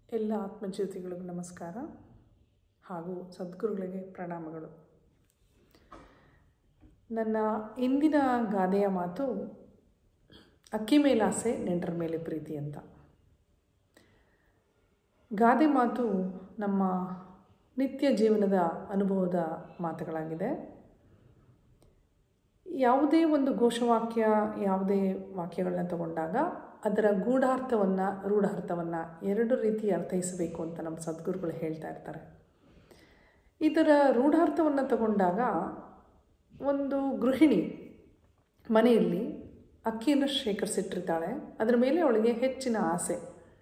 ಎಲ್ಲ ಆತ್ಮಜ್ಯೋತಿಗಳಿಗೂ ನಮಸ್ಕಾರ ಹಾಗೂ ಸದ್ಗುರುಗಳಿಗೆ ಪ್ರಣಾಮಗಳು. ನನ್ನ ಇಂದಿನ ಗಾದೆಯ ಮಾತು ಅಕ್ಕಿ ಮೇಲಾಸೆ ನೆಂಟರ ಮೇಲೆ ಪ್ರೀತಿ ಅಂತ. ಗಾದೆ ಮಾತು ನಮ್ಮ ನಿತ್ಯ ಜೀವನದ ಅನುಭವದ ಮಾತುಗಳಾಗಿದೆ. ಯಾವುದೇ ಒಂದು ಘೋಷವಾಕ್ಯ, ಯಾವುದೇ ವಾಕ್ಯಗಳನ್ನ ತಗೊಂಡಾಗ ಅದರ ಗೂಢಾರ್ಥವನ್ನು, ರೂಢಾರ್ಥವನ್ನು ಎರಡು ರೀತಿ ಅರ್ಥೈಸಬೇಕು ಅಂತ ನಮ್ಮ ಸದ್ಗುರುಗಳು ಹೇಳ್ತಾ ಇರ್ತಾರೆ. ಇದರ ರೂಢಾರ್ಥವನ್ನು ತಗೊಂಡಾಗ ಒಂದು ಗೃಹಿಣಿ ಮನೆಯಲ್ಲಿ ಅಕ್ಕಿಯನ್ನು ಶೇಖರಿಸಿಟ್ಟಿರ್ತಾಳೆ. ಅದರ ಮೇಲೆ ಅವಳಿಗೆ ಹೆಚ್ಚಿನ ಆಸೆ.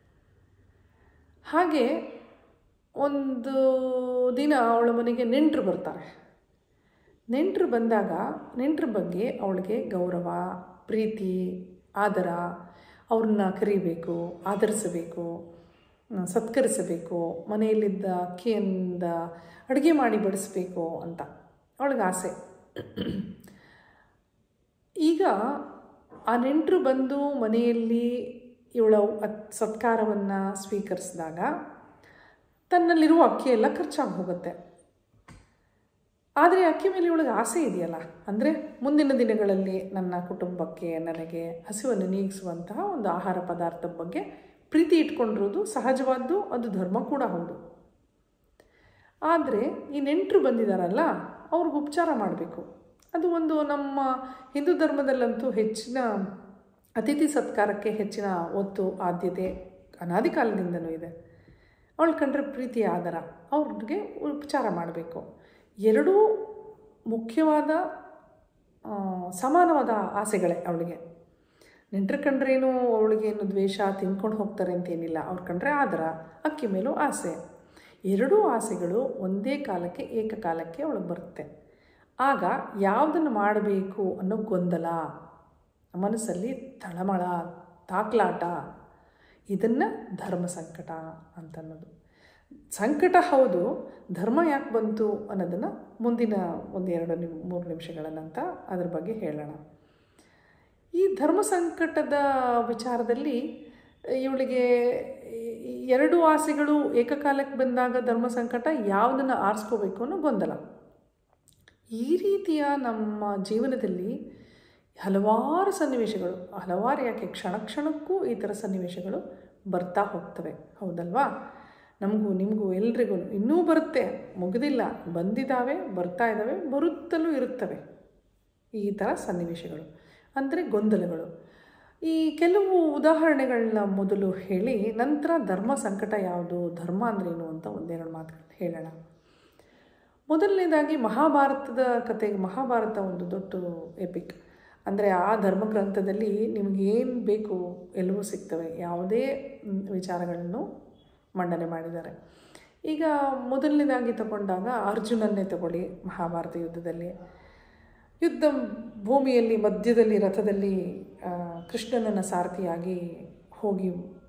ಹಾಗೆ ಒಂದು ದಿನ ಅವಳ ಮನೆಗೆ ನೆಂಟರು ಬರ್ತಾರೆ. ನೆಂಟರು ಬಂದಾಗ ನೆಂಟರ ಬಗ್ಗೆ ಅವಳಿಗೆ ಗೌರವ, ಪ್ರೀತಿ, ಆದರ, ಅವ್ರನ್ನ ಕರಿಬೇಕು, ಆದರಿಸಬೇಕು, ಸತ್ಕರಿಸಬೇಕು, ಮನೆಯಲ್ಲಿದ್ದ ಅಕ್ಕಿಯಿಂದ ಅಡುಗೆ ಮಾಡಿ ಬಡಿಸ್ಬೇಕು ಅಂತ ಅವಳಿಗೆ ಆಸೆ. ಈಗ ಆ ನೆಂಟರು ಬಂದು ಮನೆಯಲ್ಲಿ ಇವಳ ಸತ್ಕಾರವನ್ನು ಸ್ವೀಕರಿಸಿದಾಗ ತನ್ನಲ್ಲಿರುವ ಅಕ್ಕಿ ಎಲ್ಲ ಖರ್ಚಾಗಿ ಹೋಗುತ್ತೆ. ಆದರೆ ಅಕ್ಕಿ ಮೇಲೆ ಇವಳಿಗೆ ಆಸೆ ಇದೆಯಲ್ಲ, ಅಂದರೆ ಮುಂದಿನ ದಿನಗಳಲ್ಲಿ ನನ್ನ ಕುಟುಂಬಕ್ಕೆ, ನನಗೆ ಹಸಿವನ್ನು ನೀಗಿಸುವಂತಹ ಒಂದು ಆಹಾರ ಪದಾರ್ಥದ ಬಗ್ಗೆ ಪ್ರೀತಿ ಇಟ್ಕೊಂಡಿರೋದು ಸಹಜವಾದ್ದು, ಅದು ಧರ್ಮ ಕೂಡ ಹೌದು. ಆದರೆ ಈ ನೆಂಟರು ಬಂದಿದ್ದಾರಲ್ಲ, ಅವ್ರಿಗೆ ಉಪಚಾರ ಮಾಡಬೇಕು. ಅದು ಒಂದು ನಮ್ಮ ಹಿಂದೂ ಧರ್ಮದಲ್ಲಂತೂ ಹೆಚ್ಚಿನ ಅತಿಥಿ ಸತ್ಕಾರಕ್ಕೆ ಹೆಚ್ಚಿನ ಒತ್ತು, ಆದ್ಯತೆ ಅನಾದಿ ಕಾಲದಿಂದನೂ ಇದೆ. ಅವಳು ಕಂಡ್ರೆ ಪ್ರೀತಿ, ಆದರ, ಅವ್ರಿಗೆ ಉಪಚಾರ ಮಾಡಬೇಕು. ಎರಡೂ ಮುಖ್ಯವಾದ ಸಮಾನವಾದ ಆಸೆಗಳೇ ಅವಳಿಗೆ. ನೆಂಟರು ಕಂಡ್ರೇನು ಅವಳಿಗೇನು ದ್ವೇಷ, ತಿನ್ಕೊಂಡು ಹೋಗ್ತಾರೆ ಅಂತೇನಿಲ್ಲ. ಅವ್ರು ಕಂಡ್ರೆ ಆದರ, ಅಕ್ಕಿ ಮೇಲೂ ಆಸೆ. ಎರಡೂ ಆಸೆಗಳು ಒಂದೇ ಕಾಲಕ್ಕೆ, ಏಕಕಾಲಕ್ಕೆ ಅವಳಿಗೆ ಬರುತ್ತೆ. ಆಗ ಯಾವುದನ್ನು ಮಾಡಬೇಕು ಅನ್ನೋ ಗೊಂದಲ, ಮನಸ್ಸಲ್ಲಿ ತಳಮಳ, ತಾಕ್ಲಾಟ, ಇದನ್ನು ಧರ್ಮ ಸಂಕಟ ಅಂತನ್ನೋದು. ಸಂಕಟ ಹೌದು, ಧರ್ಮ ಯಾಕೆ ಬಂತು ಅನ್ನೋದನ್ನು ಮುಂದಿನ 1-2-3 ನಿಮಿಷಗಳ ನಂತರ ಅದ್ರ ಬಗ್ಗೆ ಹೇಳೋಣ. ಈ ಧರ್ಮ ಸಂಕಟದ ವಿಚಾರದಲ್ಲಿ ಇವಳಿಗೆ ಎರಡು ಆಸೆಗಳು ಏಕಕಾಲಕ್ಕೆ ಬಂದಾಗ ಧರ್ಮ ಸಂಕಟ, ಯಾವುದನ್ನು ಆರಿಸ್ಕೋಬೇಕು ಅನ್ನೋ ಗೊಂದಲ. ಈ ರೀತಿಯ ನಮ್ಮ ಜೀವನದಲ್ಲಿ ಹಲವಾರು ಸನ್ನಿವೇಶಗಳು, ಯಾಕೆ ಕ್ಷಣ ಕ್ಷಣಕ್ಕೂ ಈ ಥರ ಸನ್ನಿವೇಶಗಳು ಬರ್ತಾ ಹೋಗ್ತವೆ, ಹೌದಲ್ವಾ? ನಮಗೂ ನಿಮಗೂ ಎಲ್ರಿಗೂ ಇನ್ನೂ ಬರುತ್ತೆ, ಮುಗಿದಿಲ್ಲ, ಬಂದಿದ್ದಾವೆ, ಬರ್ತಾ ಇದ್ದಾವೆ, ಬರುತ್ತಲೂ ಇರುತ್ತವೆ ಈ ಥರ ಸನ್ನಿವೇಶಗಳು, ಅಂದರೆ ಗೊಂದಲಗಳು. ಈ ಕೆಲವು ಉದಾಹರಣೆಗಳನ್ನ ಮೊದಲು ಹೇಳಿ ನಂತರ ಧರ್ಮ ಸಂಕಟ ಯಾವುದು, ಧರ್ಮ ಅಂದ್ರೇನು ಅಂತ 1-2 ಮಾತುಗಳನ್ನ ಹೇಳೋಣ. ಮೊದಲನೇದಾಗಿ ಮಹಾಭಾರತದ ಕಥೆಗೆ. ಮಹಾಭಾರತ ಒಂದು ದೊಡ್ಡ ಎಪಿಕ್. ಅಂದರೆ ಆ ಧರ್ಮಗ್ರಂಥದಲ್ಲಿ ನಿಮಗೇನು ಬೇಕು ಎಲ್ಲವೂ ಸಿಗ್ತವೆ. ಯಾವುದೇ ವಿಚಾರಗಳನ್ನು ಮಂಡನೆ ಮಾಡಿದ್ದಾರೆ. ಈಗ ಮೊದಲನೇದಾಗಿ ತಗೊಂಡಾಗ ಅರ್ಜುನನ್ನೇ ತಗೊಳ್ಳಿ. ಮಹಾಭಾರತ ಯುದ್ಧದಲ್ಲಿ ಯುದ್ಧ ಭೂಮಿಯಲ್ಲಿ ಮಧ್ಯದಲ್ಲಿ ರಥದಲ್ಲಿ ಕೃಷ್ಣನನ್ನು ಸಾರಥಿಯಾಗಿ ಹೋಗಿ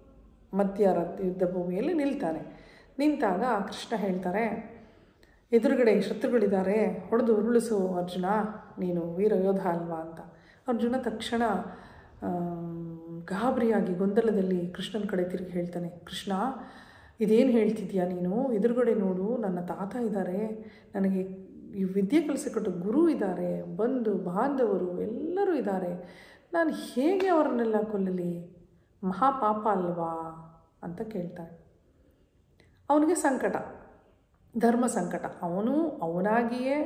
ಯುದ್ಧ ಭೂಮಿಯಲ್ಲಿ ನಿಲ್ತಾನೆ. ನಿಂತಾಗ ಕೃಷ್ಣ ಹೇಳ್ತಾರೆ, ಎದುರುಗಡೆ ಶತ್ರುಗಳಿದ್ದಾರೆ, ಹೊಡೆದು ಉರುಳಿಸು ಅರ್ಜುನ, ನೀನು ವೀರ ಯೋಧ ಅಲ್ವಾ ಅಂತ. ಅರ್ಜುನ ತಕ್ಷಣ ಗಾಬರಿಯಾಗಿ ಗೊಂದಲದಲ್ಲಿ ಕೃಷ್ಣನ ಕಡೆ ತಿರುಗಿ ಹೇಳ್ತಾನೆ, ಕೃಷ್ಣ ಇದೇನು ಹೇಳ್ತಿದ್ಯಾ ನೀನು? ಎದುರುಗಡೆ ನೋಡು, ನನ್ನ ತಾತ ಇದ್ದಾರೆ, ನನಗೆ ಈ ವಿದ್ಯೆ ಕಲಿಸಿಕೊಟ್ಟು ಗುರು ಇದ್ದಾರೆ, ಬಂಧು ಬಾಂಧವರು ಎಲ್ಲರೂ ಇದ್ದಾರೆ, ನಾನು ಹೇಗೆ ಅವರನ್ನೆಲ್ಲ ಕೊಲ್ಲಲಿ? ಮಹಾಪಾಪ ಅಲ್ವಾ ಅಂತ ಕೇಳ್ತಾನೆ. ಅವನಿಗೆ ಸಂಕಟ, ಧರ್ಮ ಸಂಕಟ. ಅವನಾಗಿಯೇ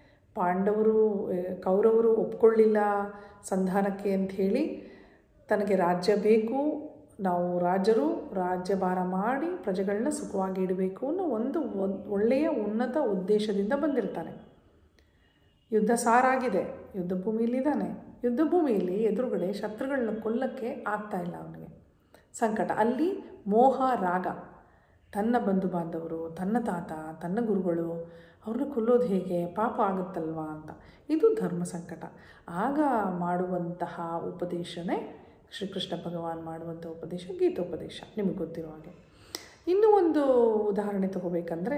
ಕೌರವರು ಒಪ್ಕೊಳ್ಳಿಲ್ಲ ಸಂಧಾನಕ್ಕೆ ಅಂಥೇಳಿ, ತನಗೆ ರಾಜ್ಯ ಬೇಕು, ನಾವು ರಾಜರು ರಾಜ್ಯಭಾರ ಮಾಡಿ ಪ್ರಜೆಗಳನ್ನ ಸುಖವಾಗಿ ಇಡಬೇಕು ಅನ್ನೋ ಒಂದು ಒಳ್ಳೆಯ ಉನ್ನತ ಉದ್ದೇಶದಿಂದ ಬಂದಿರ್ತಾನೆ. ಯುದ್ಧ ಸಾರಾಗಿದೆ, ಯುದ್ಧ ಭೂಮಿಯಲ್ಲಿದ್ದಾನೆ. ಯುದ್ಧ ಭೂಮಿಯಲ್ಲಿ ಎದುರುಗಡೆ ಶತ್ರುಗಳನ್ನ ಕೊಲ್ಲಕ್ಕೆ ಆಗ್ತಾ ಇಲ್ಲ ಅವನಿಗೆ. ಸಂಕಟ. ಅಲ್ಲಿ ಮೋಹ, ರಾಗ, ತನ್ನ ಬಂಧು ಬಾಂಧವರು, ತನ್ನ ತಾತ, ತನ್ನ ಗುರುಗಳು, ಅವ್ರನ್ನ ಕೊಲ್ಲೋದು ಹೇಗೆ, ಪಾಪ ಆಗುತ್ತಲ್ವಾ ಅಂತ. ಇದು ಧರ್ಮ ಸಂಕಟ. ಆಗ ಮಾಡುವಂತಹ ಉಪದೇಶನೇ ಶ್ರೀಕೃಷ್ಣ ಭಗವಾನ್ ಮಾಡುವಂಥ ಉಪದೇಶ ಗೀತೋಪದೇಶ, ನಿಮಗೆ ಗೊತ್ತಿರೋ ಹಾಗೆ. ಇನ್ನೂ ಒಂದು ಉದಾಹರಣೆ ತಗೋಬೇಕಂದ್ರೆ,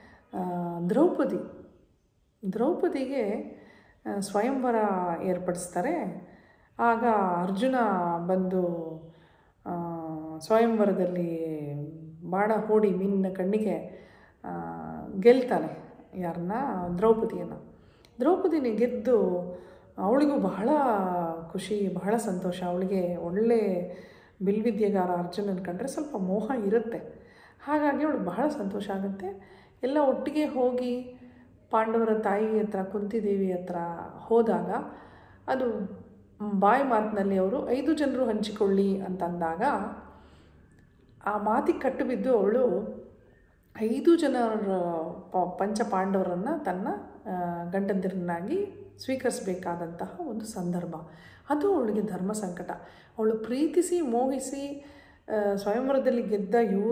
ದ್ರೌಪದಿಗೆ ಸ್ವಯಂವರ ಏರ್ಪಡಿಸ್ತಾರೆ. ಆಗ ಅರ್ಜುನ ಬಂದು ಸ್ವಯಂವರದಲ್ಲಿ ಬಾಣ ಹೂಡಿ ಮೀನಿನ ಕಣ್ಣಿಗೆ ಗೆಲ್ತಾನೆ ಯಾರನ್ನ, ದ್ರೌಪದಿನ ಗೆದ್ದು ಅವಳಿಗೂ ಬಹಳ ಖುಷಿ, ಬಹಳ ಸಂತೋಷ. ಅವಳಿಗೆ ಒಳ್ಳೆ ಬಿಲ್ವಿದ್ಯೆಗಾರ ಅರ್ಜುನನ ಕಂಡ್ರೆ ಸ್ವಲ್ಪ ಮೋಹ ಇರುತ್ತೆ. ಹಾಗಾಗಿ ಅವಳಿಗೆ ಬಹಳ ಸಂತೋಷ ಆಗುತ್ತೆ. ಎಲ್ಲ ಒಟ್ಟಿಗೆ ಹೋಗಿ ಪಾಂಡವರ ತಾಯಿ ಹತ್ರ, ಕುಂತಿದೇವಿ ಹತ್ರ ಹೋದಾಗ ಅದು ಬಾಯಿ ಮಾತಿನಲ್ಲಿ ಅವರು 5 ಜನರು ಹಂಚಿಕೊಳ್ಳಿ ಅಂತಂದಾಗ ಆ ಮಾತಿಗೆ ಕಟ್ಟು ಬಿದ್ದು ಅವಳು 5 ಜನರ ಪಂಚ ಪಾಂಡವರನ್ನು ತನ್ನ ಗಂಡಂದಿರನ್ನಾಗಿ ಸ್ವೀಕರಿಸಬೇಕಾದಂತಹ ಒಂದು ಸಂದರ್ಭ. ಅದು ಅವಳಿಗೆ ಧರ್ಮ ಸಂಕಟ. ಅವಳು ಪ್ರೀತಿಸಿ ಮೋಹಿಸಿ ಸ್ವಯಂವರದಲ್ಲಿ ಗೆದ್ದ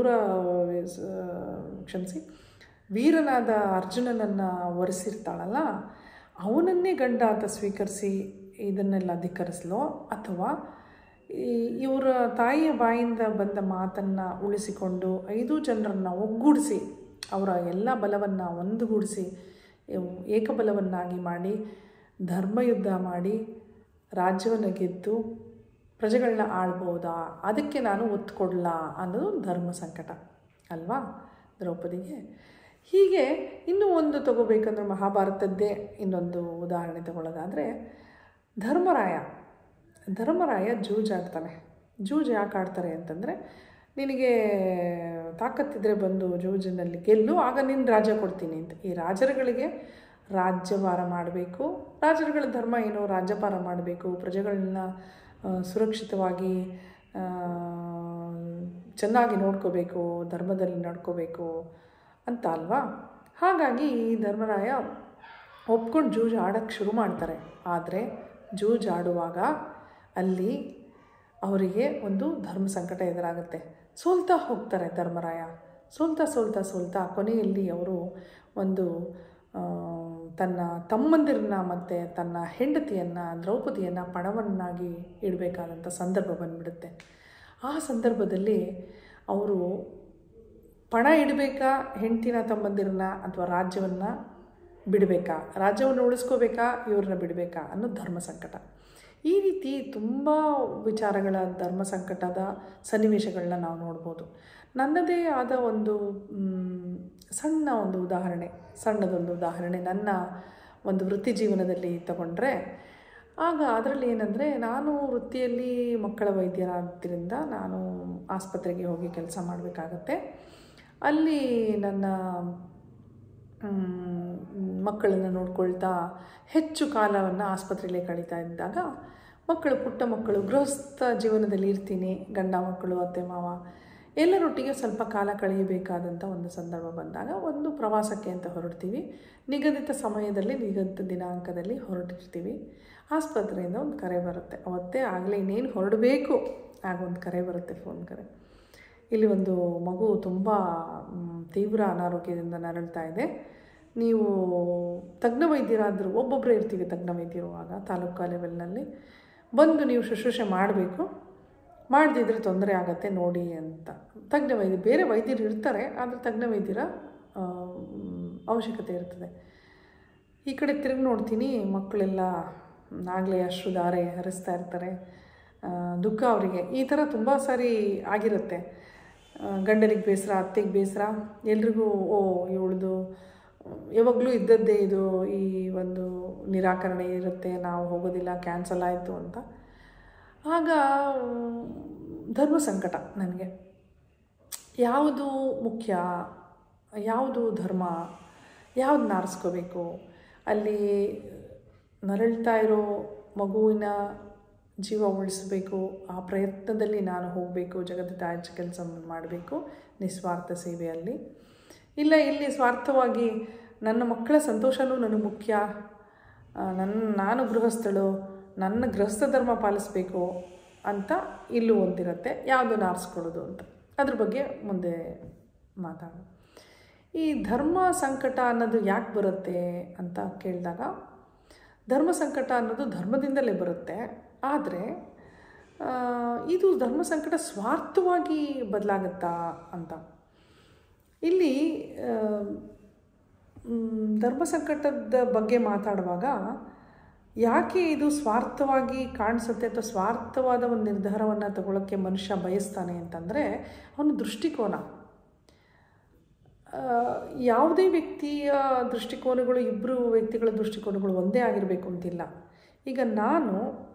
ವೀರನಾದ ಅರ್ಜುನನನ್ನು ವರಿಸಿರ್ತಾಳಲ್ಲ, ಅವನನ್ನೇ ಗಂಡ ಅಂತ ಸ್ವೀಕರಿಸಿ ಇದನ್ನೆಲ್ಲ ಧಿಕ್ಕರಿಸಲೋ, ಅಥವಾ ಇವರ ತಾಯಿಯ ಬಾಯಿಂದ ಬಂದ ಮಾತನ್ನು ಉಳಿಸಿಕೊಂಡು 5 ಜನರನ್ನು ಒಗ್ಗೂಡಿಸಿ ಅವರ ಎಲ್ಲ ಬಲವನ್ನು ಒಂದುಗೂಡಿಸಿ ಏಕಬಲವನ್ನಾಗಿ ಮಾಡಿ ಧರ್ಮಯುದ್ಧ ಮಾಡಿ ರಾಜ್ಯವನ್ನು ಗೆದ್ದು ಪ್ರಜೆಗಳನ್ನ ಆಳ್ಬೋದಾ, ಅದಕ್ಕೆ ನಾನು ಒತ್ತು ಕೊಡಲ್ಲ ಅನ್ನೋದು ಧರ್ಮ ಸಂಕಟ ಅಲ್ವಾ ದ್ರೌಪದಿಗೆ. ಹೀಗೆ ಇನ್ನೂ ಒಂದು ತಗೋಬೇಕಂದ್ರೆ ಮಹಾಭಾರತದ್ದೇ ಇನ್ನೊಂದು ಉದಾಹರಣೆ ತಗೊಳ್ಳೋದಾದರೆ ಧರ್ಮರಾಯ ಜೂಜಾಡ್ತಾನೆ. ಜೂಜು ಯಾಕೆ ಆಡ್ತಾರೆ ಅಂತಂದರೆ, ನಿನಗೆ ತಾಕತ್ತಿದ್ರೆ ಬಂದು ಜೂಜಿನಲ್ಲಿ ಗೆಲ್ಲು, ಆಗ ನಿನ್ನ ರಾಜ್ಯ ಕೊಡ್ತೀನಿ ಅಂತ. ಈ ರಾಜರುಗಳಿಗೆ ರಾಜ್ಯಭಾರ ಮಾಡಬೇಕು. ರಾಜರುಗಳ ಧರ್ಮ ಏನು? ರಾಜ್ಯಭಾರ ಮಾಡಬೇಕು, ಪ್ರಜೆಗಳನ್ನ ಸುರಕ್ಷಿತವಾಗಿ ಚೆನ್ನಾಗಿ ನೋಡ್ಕೋಬೇಕು, ಧರ್ಮದಲ್ಲಿ ನಡ್ಕೋಬೇಕು ಅಂತ ಅಲ್ವಾ. ಹಾಗಾಗಿ ಧರ್ಮರಾಯ ಒಪ್ಕೊಂಡು ಜೂಜು ಆಡೋಕ್ಕೆ ಶುರು ಮಾಡ್ತಾರೆ. ಆದರೆ ಜೂಜು ಆಡುವಾಗ ಅಲ್ಲಿ ಅವರಿಗೆ ಒಂದು ಧರ್ಮ ಸಂಕಟ ಎದುರಾಗುತ್ತೆ. ಸೋಲ್ತಾ ಹೋಗ್ತಾರೆ ಧರ್ಮರಾಯ. ಸೋಲ್ತಾ ಕೊನೆಯಲ್ಲಿ ಅವರು ಒಂದು ತನ್ನ ತಮ್ಮಂದಿರನ್ನ ಮತ್ತು ತನ್ನ ಹೆಂಡತಿಯನ್ನು ದ್ರೌಪದಿಯನ್ನು ಪಣವನ್ನಾಗಿ ಇಡಬೇಕಾದಂಥ ಸಂದರ್ಭ ಬಂದುಬಿಡುತ್ತೆ. ಆ ಸಂದರ್ಭದಲ್ಲಿ ಅವರು ಪಣ ಇಡಬೇಕಾ, ಹೆಂಡತಿನ ತಮ್ಮಂದಿರನ್ನ ಅಥವಾ ರಾಜ್ಯವನ್ನು ಬಿಡಬೇಕಾ, ರಾಜ್ಯವನ್ನು ಉಳಿಸ್ಕೋಬೇಕಾ, ಇವ್ರನ್ನ ಬಿಡಬೇಕಾ ಅನ್ನೋ ಧರ್ಮ ಸಂಕಟ. ಈ ರೀತಿ ತುಂಬ ವಿಚಾರಗಳ ಧರ್ಮ ಸಂಕಟದ ಸನ್ನಿವೇಶಗಳನ್ನ ನಾವು ನೋಡ್ಬೋದು. ನನ್ನದೇ ಆದ ಒಂದು ಸಣ್ಣದೊಂದು ಉದಾಹರಣೆ ನನ್ನ ಒಂದು ವೃತ್ತಿ ಜೀವನದಲ್ಲಿ ತಗೊಂಡ್ರೆ, ಆಗ ಅದರಲ್ಲಿ ಏನಂದರೆ, ನಾನು ವೃತ್ತಿಯಲ್ಲಿ ಮಕ್ಕಳ ವೈದ್ಯರಾದ್ದರಿಂದ ನಾನು ಆಸ್ಪತ್ರೆಗೆ ಹೋಗಿ ಕೆಲಸ ಮಾಡಬೇಕಾಗತ್ತೆ. ಅಲ್ಲಿ ನನ್ನ ಮಕ್ಕಳನ್ನು ನೋಡ್ಕೊಳ್ತಾ ಹೆಚ್ಚು ಕಾಲವನ್ನು ಆಸ್ಪತ್ರೆಯಲ್ಲೇ ಕಳೀತಾ ಇದ್ದಾಗ ಪುಟ್ಟ ಮಕ್ಕಳು ಗೃಹಸ್ಥ ಜೀವನದಲ್ಲಿ ಇರ್ತೀನಿ, ಗಂಡ ಮಕ್ಕಳು ಅತ್ತೆ ಮಾವ ಎಲ್ಲರೊಟ್ಟಿಗೆ ಸ್ವಲ್ಪ ಕಾಲ ಕಳೆಯಬೇಕಾದಂಥ ಒಂದು ಸಂದರ್ಭ ಬಂದಾಗ ಒಂದು ಪ್ರವಾಸಕ್ಕೆ ಅಂತ ಹೊರಡ್ತೀವಿ. ನಿಗದಿತ ಸಮಯದಲ್ಲಿ ನಿಗದಿತ ದಿನಾಂಕದಲ್ಲಿ ಹೊರಟಿರ್ತೀವಿ. ಆಸ್ಪತ್ರೆಯಿಂದ ಒಂದು ಕರೆ ಬರುತ್ತೆ. ಅವತ್ತೇ ಆಗಲೇ ಇನ್ನೇನು ಹೊರಡಬೇಕು ಆಗ ಒಂದು ಕರೆ ಬರುತ್ತೆ, ಫೋನ್ ಕರೆ. ಇಲ್ಲಿ ಒಂದು ಮಗು ತುಂಬ ತೀವ್ರ ಅನಾರೋಗ್ಯದಿಂದ ನರಳ್ತಾ ಇದೆ, ನೀವು ತಜ್ಞ ವೈದ್ಯರಾದರೂ, ಒಬ್ಬೊಬ್ಬರೇ ಇರ್ತೀವಿ ತಜ್ಞ ವೈದ್ಯರುವಾಗ ತಾಲೂಕು ಲೆವೆಲ್ನಲ್ಲಿ, ಬಂದು ನೀವು ಶುಶ್ರೂಷೆ ಮಾಡಬೇಕು, ಮಾಡದಿದ್ದರೆ ತೊಂದರೆ ಆಗುತ್ತೆ ನೋಡಿ ಅಂತ. ತಜ್ಞ ವೈದ್ಯ, ಬೇರೆ ವೈದ್ಯರು ಇರ್ತಾರೆ, ಆದರೆ ತಜ್ಞ ವೈದ್ಯರ ಅವಶ್ಯಕತೆ ಇರ್ತದೆ. ಈ ಕಡೆ ತಿರುಗಿ ನೋಡ್ತೀನಿ, ಮಕ್ಕಳೆಲ್ಲ ಆಗಲೇ ಅಶ್ರುಧಾರೆ ಹರಿಸ್ತಾ ಇರ್ತಾರೆ. ದುಃಖ ಅವರಿಗೆ. ಈ ಥರ ತುಂಬ ಸಾರಿ ಆಗಿರುತ್ತೆ. ಗಂಡನಿಗೆ ಬೇಸರ, ಅತ್ತೆಗೆ ಬೇಸರ, ಎಲ್ರಿಗೂ ಇವಳದು ಯಾವಾಗಲೂ ಇದ್ದದ್ದೇ ಇದು, ಈ ಒಂದು ನಿರಾಕರಣೆ ಇರುತ್ತೆ, ನಾವು ಹೋಗೋದಿಲ್ಲ, ಕ್ಯಾನ್ಸಲ್ ಆಯಿತು ಅಂತ. ಆಗ ಧರ್ಮ ಸಂಕಟ ನನಗೆ. ಯಾವುದು ಮುಖ್ಯ, ಯಾವುದು ಧರ್ಮ, ಯಾವ್ದು ಆರಿಸ್ಕೋಬೇಕು? ಅಲ್ಲಿ ನರಳ್ತಾ ಇರೋ ಮಗುವಿನ ಜೀವ ಉಳಿಸಬೇಕು, ಆ ಪ್ರಯತ್ನದಲ್ಲಿ ನಾನು ಹೋಗಬೇಕು, ಜಗತ್ತಿನ ತಾಯಿ ಕೆಲಸ ಮಾಡಬೇಕು ನಿಸ್ವಾರ್ಥ ಸೇವೆಯಲ್ಲಿ. ಇಲ್ಲ, ಇಲ್ಲಿ ಸ್ವಾರ್ಥವಾಗಿ ನನ್ನ ಮಕ್ಕಳ ಸಂತೋಷವೂ ನನಗೆ ಮುಖ್ಯ, ನಾನು ಗೃಹಸ್ಥಳು, ನನ್ನ ಗೃಹಸ್ಥ ಧರ್ಮ ಪಾಲಿಸಬೇಕು ಅಂತ ಇಲ್ಲೂ ಒಂದಿರುತ್ತೆ. ಯಾವುದನ್ನು ಆರಿಸ್ಕೊಳ್ಳೋದು ಅಂತ ಅದ್ರ ಬಗ್ಗೆ ಮುಂದೆ ಮಾತಾಡೋಣ. ಈ ಧರ್ಮ ಸಂಕಟ ಅನ್ನೋದು ಯಾಕೆ ಬರುತ್ತೆ ಅಂತ ಕೇಳಿದಾಗ, ಧರ್ಮ ಸಂಕಟ ಅನ್ನೋದು ಧರ್ಮದಿಂದಲೇ ಬರುತ್ತೆ. ಆದರೆ ಇದು ಧರ್ಮ ಸಂಕಟ ಸ್ವಾರ್ಥವಾಗಿ ಬದಲಾಗುತ್ತಾ ಅಂತ. ಇಲ್ಲಿ ಧರ್ಮ ಸಂಕಟದ ಬಗ್ಗೆ ಮಾತಾಡುವಾಗ ಯಾಕೆ ಇದು ಸ್ವಾರ್ಥವಾಗಿ ಕಾಣಿಸುತ್ತೆ ಅಥವಾ ಸ್ವಾರ್ಥವಾದ ಒಂದು ನಿರ್ಧಾರವನ್ನು ತಗೊಳ್ಳೋಕ್ಕೆ ಮನುಷ್ಯ ಬಯಸ್ತಾನೆ ಅಂತಂದರೆ, ಅವನ ದೃಷ್ಟಿಕೋನ. ಯಾವುದೇ ವ್ಯಕ್ತಿಯ ದೃಷ್ಟಿಕೋನಗಳು, ಇಬ್ಬರು ವ್ಯಕ್ತಿಗಳ ದೃಷ್ಟಿಕೋನಗಳು ಒಂದೇ ಆಗಿರಬೇಕು ಅಂತಿಲ್ಲ. ಈಗ ನಾನು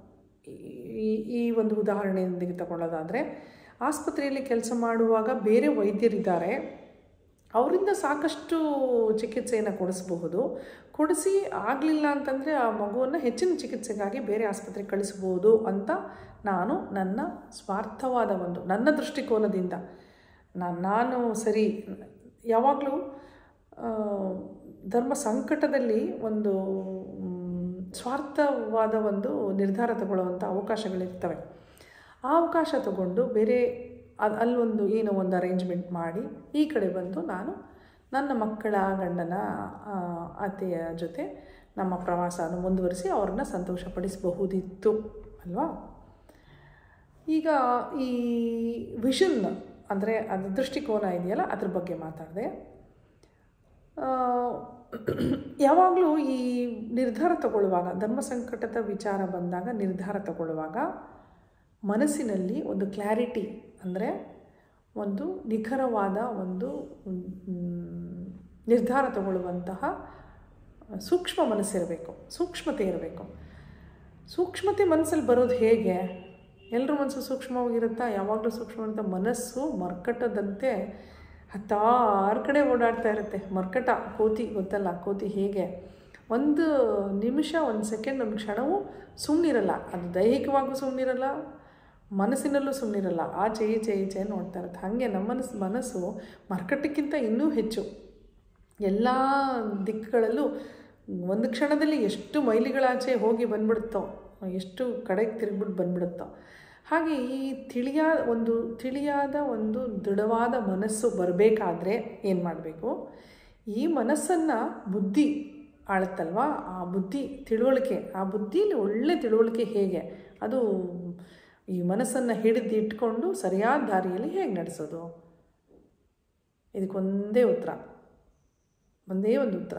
ಈ ಒಂದು ಉದಾಹರಣೆಯೊಂದಿಗೆ ತಗೊಳ್ಳೋದಾದರೆ, ಆಸ್ಪತ್ರೆಯಲ್ಲಿ ಕೆಲಸ ಮಾಡುವಾಗ ಬೇರೆ ವೈದ್ಯರಿದ್ದಾರೆ, ಅವರಿಂದ ಸಾಕಷ್ಟು ಚಿಕಿತ್ಸೆಯನ್ನು ಕೊಡಿಸಿ ಆಗಲಿಲ್ಲ ಅಂತಂದರೆ ಆ ಮಗುವನ್ನು ಹೆಚ್ಚಿನ ಚಿಕಿತ್ಸೆಗಾಗಿ ಬೇರೆ ಆಸ್ಪತ್ರೆಗೆ ಕಳಿಸ್ಬೋದು ಅಂತ ನಾನು ನನ್ನ ಸ್ವಾರ್ಥವಾದ ನನ್ನ ದೃಷ್ಟಿಕೋನದಿಂದ ನಾನು ಸರಿ. ಯಾವಾಗಲೂ ಧರ್ಮ ಸಂಕಟದಲ್ಲಿ ಒಂದು ಸ್ವಾರ್ಥವಾದ ನಿರ್ಧಾರ ತಗೊಳ್ಳುವಂಥ ಅವಕಾಶಗಳಿರ್ತವೆ. ಆ ಅವಕಾಶ ತಗೊಂಡು ಬೇರೆ ಅಲ್ಲೊಂದು ಏನೋ ಒಂದು ಅರೇಂಜ್ಮೆಂಟ್ ಮಾಡಿ ಈ ಕಡೆ ಬಂದು ನಾನು ನನ್ನ ಮಕ್ಕಳ ಗಂಡನ ಅತ್ತೆಯ ಜೊತೆ ನಮ್ಮ ಪ್ರವಾಸವನ್ನು ಮುಂದುವರಿಸಿ ಅವ್ರನ್ನ ಸಂತೋಷಪಡಿಸಬಹುದಿತ್ತು ಅಲ್ವಾ. ಈಗ ಈ ವಿಷನ್ ಅಂದರೆ ಅದು ದೃಷ್ಟಿಕೋನ ಇದೆಯಲ್ಲ, ಅದ್ರ ಬಗ್ಗೆ ಮಾತಾಡಿದೆ. ಯಾವಾಗಲೂ ಈ ನಿರ್ಧಾರ ತಗೊಳ್ಳುವಾಗ, ಧರ್ಮ ಸಂಕಟದ ವಿಚಾರ ಬಂದಾಗ ನಿರ್ಧಾರ ತಗೊಳ್ಳುವಾಗ ಮನಸ್ಸಿನಲ್ಲಿ ಒಂದು ಕ್ಲಾರಿಟಿ, ಅಂದರೆ ಒಂದು ನಿಖರವಾದ ನಿರ್ಧಾರ ತಗೊಳ್ಳುವಂತಹ ಸೂಕ್ಷ್ಮ ಮನಸ್ಸಿರಬೇಕು, ಸೂಕ್ಷ್ಮತೆ ಇರಬೇಕು. ಸೂಕ್ಷ್ಮತೆ ಮನಸ್ಸಲ್ಲಿ ಬರೋದು ಹೇಗೆ? ಎಲ್ಲರ ಮನಸ್ಸು ಸೂಕ್ಷ್ಮವಾಗಿರುತ್ತಾ? ಯಾವಾಗಲೂ ಸೂಕ್ಷ್ಮವಾಗಿರುತ್ತೆ. ಮನಸ್ಸು ಮರ್ಕಟದಂತೆ 10 ಕಡೆ ಓಡಾಡ್ತಾ ಇರುತ್ತೆ. ಮರ್ಕಟ, ಕೋತಿ ಗೊತ್ತಲ್ಲ, ಕೋತಿ ಹೇಗೆ ಒಂದು ನಿಮಿಷ, ಒಂದು ಸೆಕೆಂಡ್, ಒಂದು ಕ್ಷಣವೂ ಸುಮ್ಮನಿರಲ್ಲ. ಅದು ದೈಹಿಕವಾಗೂ ಸುಮ್ಮನಿರಲ್ಲ, ಮನಸ್ಸಿನಲ್ಲೂ ಸುಮ್ಮನಿರಲ್ಲ. ಆಚೆ ಈಚೆ ನೋಡ್ತಾ ಇರುತ್ತೆ. ಹಾಗೆ ನಮ್ಮ ಮನಸ್ಸು ಮರ್ಕಟಕ್ಕಿಂತ ಇನ್ನೂ ಹೆಚ್ಚು. ಎಲ್ಲ ದಿಕ್ಕುಗಳಲ್ಲೂ ಒಂದು ಕ್ಷಣದಲ್ಲಿ ಎಷ್ಟು ಮೈಲಿಗಳಾಚೆ ಹೋಗಿ ಬಂದ್ಬಿಡುತ್ತೋ, ಎಷ್ಟು ಕಡೆಗೆ ತಿರುಗಿಬಿಟ್ಟು ಬಂದ್ಬಿಡುತ್ತೋ. ಹಾಗೆ ಈ ತಿಳಿಯಾದ ಒಂದು ದೃಢವಾದ ಮನಸ್ಸು ಬರಬೇಕಾದ್ರೆ ಏನು ಮಾಡಬೇಕು? ಈ ಮನಸ್ಸನ್ನು ಬುದ್ಧಿ ಆಳುತ್ತಲ್ವ, ಆ ಬುದ್ಧಿ ತಿಳುವಳಿಕೆ, ಆ ಬುದ್ಧಿಲಿ ಒಳ್ಳೆ ತಿಳುವಳಿಕೆ ಹೇಗೆ, ಅದು ಈ ಮನಸ್ಸನ್ನು ಹಿಡಿದಿಟ್ಕೊಂಡು ಸರಿಯಾದ ದಾರಿಯಲ್ಲಿ ಹೇಗೆ ನಡೆಸೋದು? ಇದಕ್ಕೊಂದೇ ಉತ್ತರ, ಒಂದೇ ಒಂದು ಉತ್ತರ: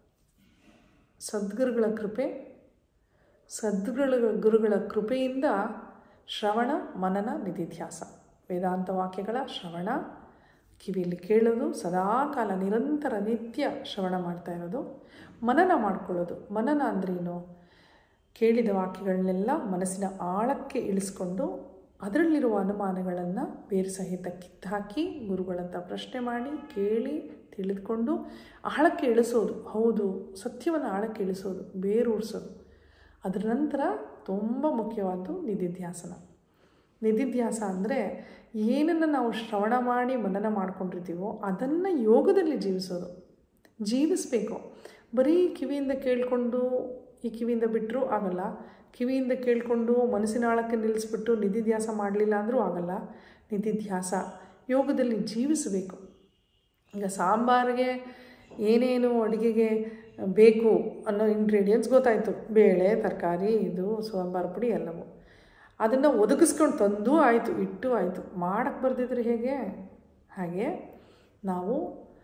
ಗುರುಗಳ ಕೃಪೆಯಿಂದ ಶ್ರವಣ, ಮನನ, ನಿಧಿಧ್ಯಾಸ. ವೇದಾಂತ ವಾಕ್ಯಗಳ ಶ್ರವಣ, ಕಿವಿಯಲ್ಲಿ ಕೇಳೋದು, ಸದಾಕಾಲ ನಿರಂತರ ನಿತ್ಯ ಶ್ರವಣ ಮಾಡ್ತಾ ಇರೋದು. ಮನನ ಮಾಡ್ಕೊಳ್ಳೋದು. ಮನನ ಅಂದ್ರೇನು? ಕೇಳಿದ ವಾಕ್ಯಗಳನ್ನೆಲ್ಲ ಮನಸ್ಸಿನ ಆಳಕ್ಕೆ ಇಳಿಸ್ಕೊಂಡು ಅದರಲ್ಲಿರುವ ಅನುಮಾನಗಳನ್ನು ಬೇರು ಸಹಿತ ಕಿತ್ತಾಕಿ ಗುರುಗಳಂತ ಪ್ರಶ್ನೆ ಮಾಡಿ ಕೇಳಿ ತಿಳಿದುಕೊಂಡು ಆಳಕ್ಕೆ ಇಳಿಸೋದು. ಹೌದು, ಸತ್ಯವನ್ನು ಆಳಕ್ಕೆ ಇಳಿಸೋದು, ಬೇರೂರಿಸೋದು. ಅದರ ನಂತರ ತುಂಬ ಮುಖ್ಯವಾದ್ದು ನಿಧಿಧ್ಯಾಸನ. ನಿಧಿಧ್ಯಾಸ ಅಂದರೆ ಏನನ್ನು ನಾವು ಶ್ರವಣ ಮಾಡಿ ಮನನ ಮಾಡ್ಕೊಂಡಿರ್ತೀವೋ ಅದನ್ನು ಯೋಗದಲ್ಲಿ ಜೀವಿಸಬೇಕು. ಬರೀ ಕಿವಿಯಿಂದ ಕೇಳಿಕೊಂಡು ಈ ಕಿವಿಯಿಂದ ಬಿಟ್ಟರೂ ಆಗಲ್ಲ, ಕಿವಿಯಿಂದ ಕೇಳಿಕೊಂಡು ಮನಸ್ಸಿನ ಆಳಕ್ಕೆ ನಿಲ್ಲಿಸ್ಬಿಟ್ಟು ನಿಧಿಧ್ಯಾಸ ಮಾಡಲಿಲ್ಲ ಅಂದರೂ ಆಗಲ್ಲ. ನಿಧಿಧ್ಯಾಸ ಯೋಗದಲ್ಲಿ ಜೀವಿಸಬೇಕು. ಈಗ ಸಾಂಬಾರಿಗೆ ಏನೇನು ಅಡುಗೆಗೆ ಬೇಕು ಅನ್ನೋ ಇಂಗ್ರೀಡಿಯೆಂಟ್ಸ್ ಗೊತ್ತಾಯಿತು, ಬೇಳೆ, ತರಕಾರಿ, ಇದು ಸಾಂಬಾರು ಪುಡಿ ಎಲ್ಲವೂ. ಅದನ್ನು ಒದಗಿಸ್ಕೊಂಡು ತಂದು ಆಯಿತು, ಇಟ್ಟು ಆಯಿತು. ಮಾಡೋಕ್ಕೆ ಬರ್ದಿದ್ರೆ ಹೇಗೆ? ಹಾಗೆ ನಾವು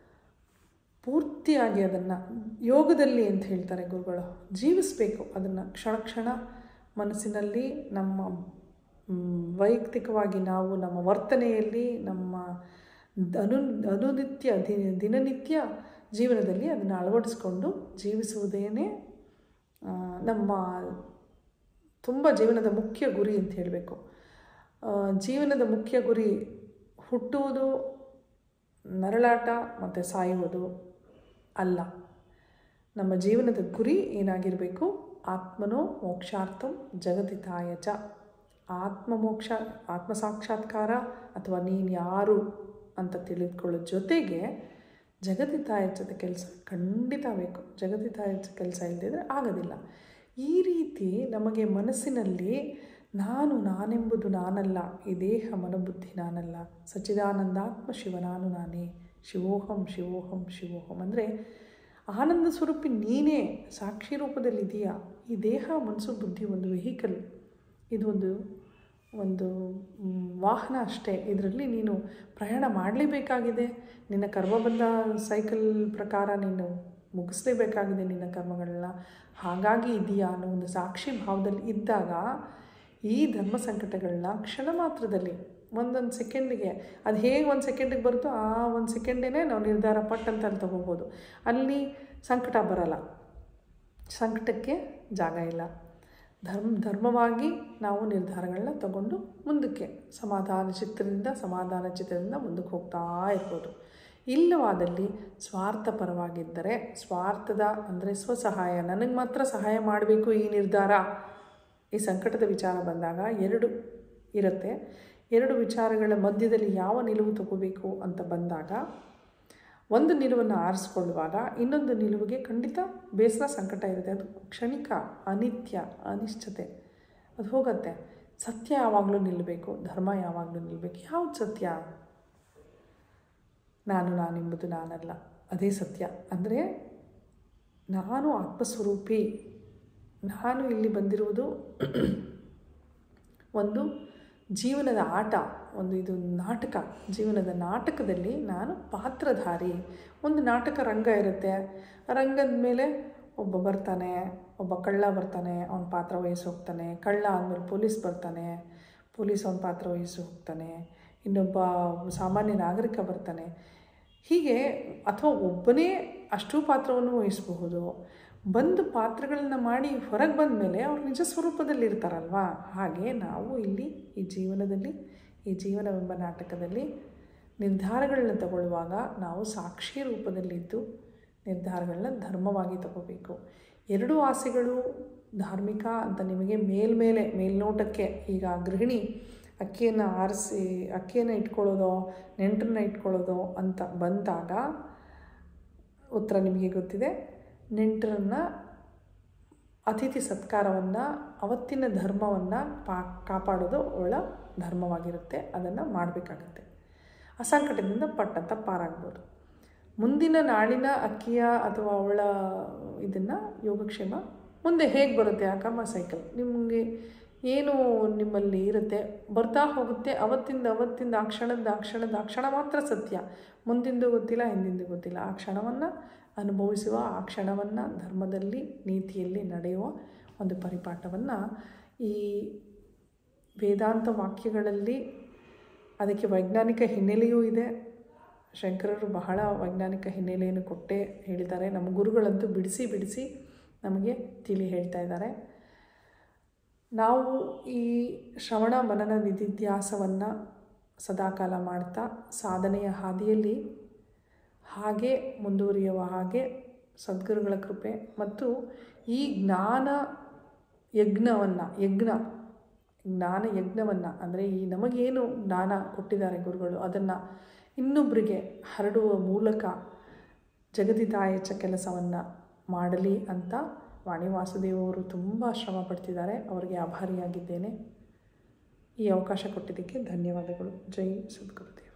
ಪೂರ್ತಿಯಾಗಿ ಅದನ್ನು ಯೋಗದಲ್ಲಿ ಅಂತ ಹೇಳ್ತಾರೆ ಗುರುಗಳು, ಜೀವಿಸಬೇಕು. ಅದನ್ನು ಕ್ಷಣ ಮನಸ್ಸಿನಲ್ಲಿ, ನಮ್ಮ ವೈಯಕ್ತಿಕವಾಗಿ ನಾವು ನಮ್ಮ ವರ್ತನೆಯಲ್ಲಿ, ನಮ್ಮ ಅನುನಿತ್ಯ ದಿನನಿತ್ಯ ಜೀವನದಲ್ಲಿ ಅದನ್ನು ಅಳವಡಿಸ್ಕೊಂಡು ಜೀವಿಸುವುದೇನೇ ನಮ್ಮ ತುಂಬ ಜೀವನದ ಮುಖ್ಯ ಗುರಿ ಅಂತ ಹೇಳಬೇಕು. ಜೀವನದ ಮುಖ್ಯ ಗುರಿ ಹುಟ್ಟುವುದು, ನರಳಾಟ ಮತ್ತು ಸಾಯುವುದು ಅಲ್ಲ. ನಮ್ಮ ಜೀವನದ ಗುರಿ ಏನಾಗಿರಬೇಕು? ಆತ್ಮನೋ ಮೋಕ್ಷಾರ್ಥಂ ಜಗದಿತಾಯ ಚ. ಆತ್ಮಮೋಕ್ಷ, ಆತ್ಮ ಸಾಕ್ಷಾತ್ಕಾರ ಅಥವಾ ನೀನು ಯಾರು ಅಂತ ತಿಳಿದುಕೊಳ್ಳೋ ಜೊತೆಗೆ ಜಗದಿತಾಯಚದ ಕೆಲಸ ಖಂಡಿತ ಬೇಕು. ಜಗದಿತಾಯಚ ಕೆಲಸ ಇಲ್ಲದಿದ್ದರೆ ಆಗೋದಿಲ್ಲ. ಈ ರೀತಿ ನಮಗೆ ಮನಸ್ಸಿನಲ್ಲಿ ನಾನೆಂಬುದು ನಾನಲ್ಲ, ಈ ದೇಹ ಮನಬುದ್ಧಿ ನಾನಲ್ಲ, ಸಚ್ಚಿದಾನಂದಾತ್ಮ ಶಿವ ನಾನೇ, ಶಿವೋಹಂ ಶಿವೋಹಂ ಶಿವೋಹಂ ಅಂದರೆ ಆನಂದ ಸ್ವರೂಪಿ ನೀನೇ ಸಾಕ್ಷಿ ರೂಪದಲ್ಲಿದೆಯಾ. ಈ ದೇಹ ಮನಸ್ಸು ಬುದ್ಧಿ ಒಂದು ವೆಹಿಕಲ್, ಇದು ಒಂದು ವಾಹನ ಅಷ್ಟೇ. ಇದರಲ್ಲಿ ನೀನು ಪ್ರಯಾಣ ಮಾಡಲೇಬೇಕಾಗಿದೆ. ನಿನ್ನ ಕರ್ಮಬಂಧ ಸೈಕಲ್ ಪ್ರಕಾರ ನೀನು ಮುಗಿಸ್ಲೇಬೇಕಾಗಿದೆ ನಿನ್ನ ಕರ್ಮಗಳನ್ನ. ಹಾಗಾಗಿ ಇದೆಯಾ ಅನ್ನೋ ಒಂದು ಸಾಕ್ಷಿ ಭಾವದಲ್ಲಿ ಇದ್ದಾಗ ಈ ಧರ್ಮ ಸಂಕಟಗಳನ್ನ ಕ್ಷಣ ಮಾತ್ರದಲ್ಲಿ ಒಂದೊಂದು ಸೆಕೆಂಡಿಗೆ ಅದು ಹೇಗೆ ಒಂದು ಸೆಕೆಂಡಿಗೆ ಬರುತ್ತೋ ಆ ಒಂದು ಸೆಕೆಂಡೇ ನಾವು ನಿರ್ಧಾರ ಪಟ್ಟಂತ ಅಲ್ಲಿ ತೊಗೋಬೋದು. ಅಲ್ಲಿ ಸಂಕಟ ಬರಲ್ಲ, ಸಂಕಟಕ್ಕೆ ಜಾಗ ಇಲ್ಲ. ಧರ್ಮವಾಗಿ ನಾವು ನಿರ್ಧಾರಗಳನ್ನ ತಗೊಂಡು ಮುಂದಕ್ಕೆ ಸಮಾಧಾನ ಚಿತ್ತದಿಂದ ಮುಂದಕ್ಕೆ ಹೋಗ್ತಾ ಇರ್ಬೋದು. ಇಲ್ಲವಾದಲ್ಲಿ ಸ್ವಾರ್ಥಪರವಾಗಿದ್ದರೆ, ಸ್ವಾರ್ಥದ ಅಂದರೆ ಸ್ವಸಹಾಯ, ನನಗೆ ಮಾತ್ರ ಸಹಾಯ ಮಾಡಬೇಕು ಈ ನಿರ್ಧಾರ, ಈ ಸಂಕಟದ ವಿಚಾರ ಬಂದಾಗ ಎರಡು ಇರುತ್ತೆ. ಎರಡು ವಿಚಾರಗಳ ಮಧ್ಯದಲ್ಲಿ ಯಾವ ನಿಲುವು ತಗೋಬೇಕು ಅಂತ ಬಂದಾಗ ಒಂದು ನಿಲುವನ್ನು ಆರಿಸ್ಕೊಳ್ಳುವಾಗ ಇನ್ನೊಂದು ನಿಲುವಿಗೆ ಖಂಡಿತ ಬೇಸರ, ಸಂಕಟ ಇರುತ್ತೆ. ಅದು ಕ್ಷಣಿಕ, ಅನಿತ್ಯ, ಅನಿಶ್ಚಿತೆ, ಅದು ಹೋಗುತ್ತೆ. ಸತ್ಯ ಯಾವಾಗಲೂ ನಿಲ್ಲಬೇಕು, ಧರ್ಮ ಯಾವಾಗಲೂ ನಿಲ್ಲಬೇಕು. ಯಾವುದು ಸತ್ಯ? ನಾನೆಂಬುದು ನಾನಲ್ಲ, ಅದೇ ಸತ್ಯ. ಅಂದರೆ ನಾನು ಆತ್ಮಸ್ವರೂಪಿ, ನಾನು ಇಲ್ಲಿ ಬಂದಿರುವುದು ಒಂದು ಜೀವನದ ಆಟ, ಇದು ನಾಟಕ. ಜೀವನದ ನಾಟಕದಲ್ಲಿ ನಾನು ಪಾತ್ರಧಾರಿ. ಒಂದು ನಾಟಕ ರಂಗ ಇರುತ್ತೆ, ರಂಗದ ಮೇಲೆ ಒಬ್ಬ ಬರ್ತಾನೆ, ಒಬ್ಬ ಕಳ್ಳ ಬರ್ತಾನೆ, ಅವನ ಪಾತ್ರ ವಹಿಸಿ ಹೋಗ್ತಾನೆ. ಕಳ್ಳ ಆದಮೇಲೆ ಪೊಲೀಸ್ ಬರ್ತಾನೆ, ಪೊಲೀಸ್ ಅವನ ಪಾತ್ರ ವಹಿಸಿ ಹೋಗ್ತಾನೆ. ಇನ್ನೊಬ್ಬ ಸಾಮಾನ್ಯ ನಾಗರಿಕ ಬರ್ತಾನೆ. ಹೀಗೆ ಅಥವಾ ಒಬ್ಬನೇ ಅಷ್ಟೂ ಪಾತ್ರವನ್ನು ವಹಿಸಬಹುದು. ಬಂದು ಪಾತ್ರಗಳನ್ನ ಮಾಡಿ ಹೊರಗೆ ಬಂದ ಮೇಲೆ ಅವ್ರು ನಿಜ ಸ್ವರೂಪದಲ್ಲಿ ಇರ್ತಾರಲ್ವ. ಹಾಗೆ ನಾವು ಇಲ್ಲಿ ಈ ಜೀವನದಲ್ಲಿ, ಈ ಜೀವನವೆಂಬ ನಾಟಕದಲ್ಲಿ ನಿರ್ಧಾರಗಳನ್ನ ತಗೊಳ್ಳುವಾಗ ನಾವು ಸಾಕ್ಷಿ ರೂಪದಲ್ಲಿದ್ದು ನಿರ್ಧಾರಗಳನ್ನ ಧರ್ಮವಾಗಿ ತಗೋಬೇಕು. ಎರಡೂ ಆಸೆಗಳು ಧಾರ್ಮಿಕ ಅಂತ ನಿಮಗೆ ಮೇಲ್ನೋಟಕ್ಕೆ, ಈಗ ಗೃಹಿಣಿ ಅಕ್ಕಿಯನ್ನು ಇಟ್ಕೊಳ್ಳೋದೋ ನೆಂಟರನ್ನ ಇಟ್ಕೊಳ್ಳೋದೋ ಅಂತ ಬಂದಾಗ ಉತ್ತರ ನಿಮಗೆ ಗೊತ್ತಿದೆ. ನೆಂಟರನ್ನು, ಅತಿಥಿ ಸತ್ಕಾರವನ್ನು, ಅವತ್ತಿನ ಧರ್ಮವನ್ನು ಕಾಪಾಡೋದು ಅವಳ ಧರ್ಮವಾಗಿರುತ್ತೆ. ಅದನ್ನು ಮಾಡಬೇಕಾಗತ್ತೆ. ಅಸಂಕಟದಿಂದ ಪಟ್ಟಂತ ಪಾರಾಗ್ಬೋದು. ಮುಂದಿನ ನಾಳಿನ ಅಕ್ಕಿಯ ಅಥವಾ ಅವಳ ಇದನ್ನು ಯೋಗಕ್ಷೇಮ ಮುಂದೆ ಹೇಗೆ ಬರುತ್ತೆ ಆ ಕರ್ಮ ಸೈಕಲ್ ನಿಮಗೆ ಏನು ನಿಮ್ಮಲ್ಲಿ ಇರುತ್ತೆ, ಬರ್ತಾ ಹೋಗುತ್ತೆ. ಅವತ್ತಿಂದ ಆ ಕ್ಷಣ ಮಾತ್ರ ಸತ್ಯ. ಮುಂದಿಂದು ಗೊತ್ತಿಲ್ಲ, ಹಿಂದಿಂದು ಗೊತ್ತಿಲ್ಲ. ಆ ಕ್ಷಣವನ್ನು ಅನುಭವಿಸುವ, ಆ ಕ್ಷಣವನ್ನು ಧರ್ಮದಲ್ಲಿ, ನೀತಿಯಲ್ಲಿ ನಡೆಯುವ ಒಂದು ಪರಿಪಾಠವನ್ನು ಈ ವೇದಾಂತ ವಾಕ್ಯಗಳಲ್ಲಿ, ಅದಕ್ಕೆ ವೈಜ್ಞಾನಿಕ ಹಿನ್ನೆಲೆಯೂ ಇದೆ. ಶಂಕರರು ಬಹಳ ವೈಜ್ಞಾನಿಕ ಹಿನ್ನೆಲೆಯನ್ನು ಕೊಟ್ಟೇ ಹೇಳಿದ್ದಾರೆ. ನಮ್ಮ ಗುರುಗಳಂತೂ ಬಿಡಿಸಿ ನಮಗೆ ತಿಳಿ ಹೇಳ್ತಾ ಇದ್ದಾರೆ. ನಾವು ಈ ಶ್ರವಣ ಮನನ ನಿಧಿಧ್ಯಾಸವನ್ನು ಸದಾಕಾಲ ಮಾಡ್ತಾ ಸಾಧನೆಯ ಹಾದಿಯಲ್ಲಿ ಹಾಗೆ ಮುಂದುವರಿಯುವ ಹಾಗೆ ಸದ್ಗುರುಗಳ ಕೃಪೆ ಮತ್ತು ಈ ಜ್ಞಾನ ಯಜ್ಞವನ್ನು ಅಂದರೆ ಈ ನಮಗೇನು ಜ್ಞಾನ ಕೊಟ್ಟಿದ್ದಾರೆ ಗುರುಗಳು, ಅದನ್ನು ಇನ್ನೊಬ್ಬರಿಗೆ ಹರಡುವ ಮೂಲಕ ಜಗದಿತಾಯಚ ಕೆಲಸವನ್ನು ಮಾಡಲಿ ಅಂತ ವಾಣಿ ವಾಸುದೇವರು ತುಂಬ ಶ್ರಮ ಪಡ್ತಿದ್ದಾರೆ. ಅವರಿಗೆ ಆಭಾರಿಯಾಗಿದ್ದೇನೆ. ಈ ಅವಕಾಶ ಕೊಟ್ಟಿದ್ದಕ್ಕೆ ಧನ್ಯವಾದಗಳು. ಜೈ ಸದ್ಗುರುದೇವ್.